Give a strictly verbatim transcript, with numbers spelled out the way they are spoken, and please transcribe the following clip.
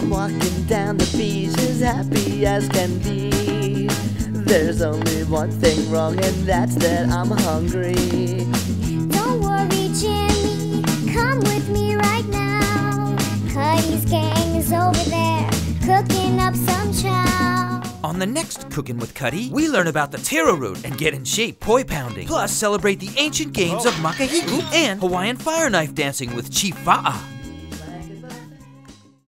I'm walking down the beach as happy as can be. There's only one thing wrong, and that's that I'm hungry. Don't worry, Jimmy, come with me right now. Cutty's gang is over there, cooking up some chow. On the next Cookin' with Cutty, we learn about the Taro root and get in shape poi pounding. Plus, celebrate the ancient games of makahiku and Hawaiian fire knife dancing with Chief Fa'a.